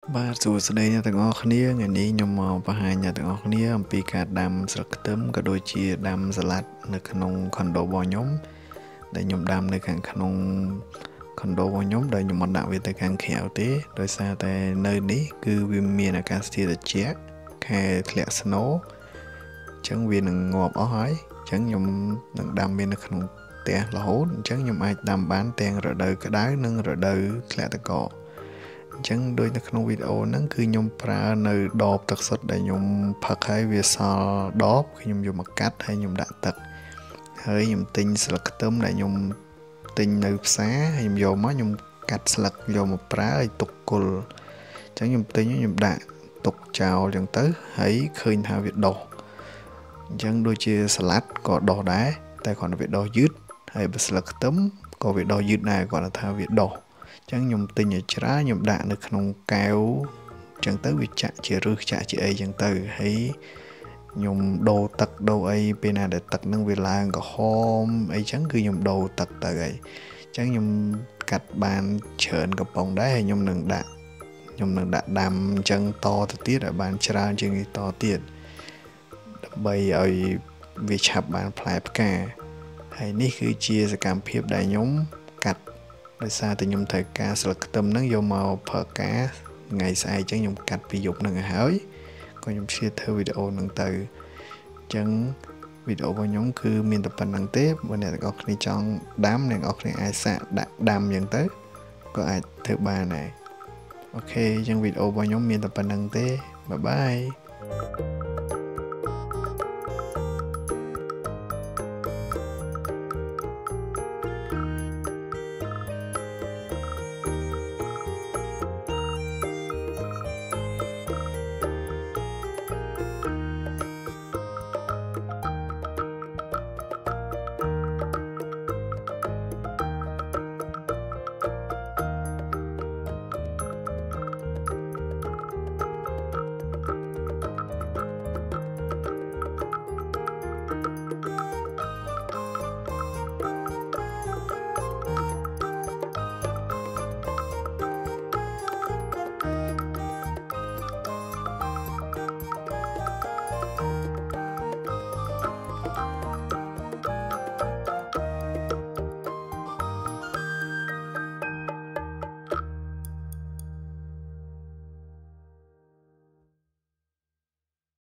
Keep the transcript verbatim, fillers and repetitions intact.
Ba số đây nhà từng ở khía ngày ní nhom màu và hai nhà từng ở khía âm pi cả đam sặc tấm cả đôi chia đam saladនៅក្នុងខុនដូរបស់ខ្ញុំដែលខ្ញុំដាំនៅខាងក្នុងខុនដូរបស់ខ្ញុំដែលខ្ញុំមិនដាក់វាទៅខាងក្រៅទេដោយសារតែនៅនេះគឺវាមានអាកាសធាតុត្រជាក់ខែធ្លាក់ snow អញ្ចឹងវានឹងងាប់អស់ហើយអញ្ចឹងខ្ញុំនឹងដាំវានៅក្នុងផ្ទះរហូតអញ្ចឹងខ្ញុំអាចដាំបានទាំងរដូវក្តៅនិងរដូវធ្លាក់ទឹកកកអញ្ចឹងដូចនៅក្នុងវីដេអូហ្នឹងគឺខ្ញុំប្រើនៅដបទឹកសុទ្ធដែលខ្ញុំផឹកហើយវាសល់ដបខ្ញុំយកមកកាត់ហើយខ្ញុំដាក់ទឹកហើយខ្ញុំទិញស្លឹកខ្ទឹមដែលខ្ញុំទិញនៅផ្សារហើយខ្ញុំយកមកខ្ញុំកាត់ស្លឹកយកមកប្រើឲ្យទុកគល់អញ្ចឹងខ្ញុំទិញខ្ញុំដាក់ទុកចោលអញ្ចឹងទៅហើយឃើញថាវាដុះអញ្ចឹងដូចជាសាឡាត់ក៏ដុះដែរតែគ្រាន់តែវាដុះយឺតហើយបើស្លឹកខ្ទឹមក៏វាដុះយឺតដែរគ្រាន់តែថាវាដុះអញ្ចឹងខ្ញុំទិញឲ្យច្រើនខ្ញុំដាក់នៅក្នុងកែវអញ្ចឹងទៅវាចាក់ជារឹសចាក់ជាអីអញ្ចឹងទៅហើយខ្ញុំដូរទឹកដូរអីពេលណាដែលទឹកនឹងវាឡើងក្រហមអីចឹងគឺខ្ញុំដូរទឹកទៅហើយអញ្ចឹងខ្ញុំកាត់បានច្រើនកំប៉ុងដែរហើយខ្ញុំនឹងដាក់ខ្ញុំនឹងដាក់ដាំអញ្ចឹងតទៅទៀតឲ្យបានច្រើនជាងនេះតទៀតដើម្បីឲ្យវាឆាប់បានផ្លែផ្កាហើយនេះគឺជាសកម្មភាពដែលខ្ញុំកាត់ដោយសារតែខ្ញុំត្រូវការស្លឹកខ្ទឹមហ្នឹងយកមកប្រើការថ្ងៃស្អែកអញ្ចឹងខ្ញុំកាត់ពីយប់ហ្នឹងឲ្យហើយក៏ខ្ញុំឆ្លៀតធ្វើវីដេអូហ្នឹងទៅអញ្ចឹងវីដេអូរបស់ខ្ញុំគឺមានតែប៉ុណ្្នឹងទេបើអ្នកទាំងអស់គ្នាចង់ដាំអ្នកទាំងអស់គ្នាអាចសាកដាក់ដាំអញ្ចឹងទៅក៏អាចធ្វើបានដែរអូខេអញ្ចឹងវីដេអូរបស់ខ្ញុំមានតែប៉ុណ្្នឹងទេបាយបាយ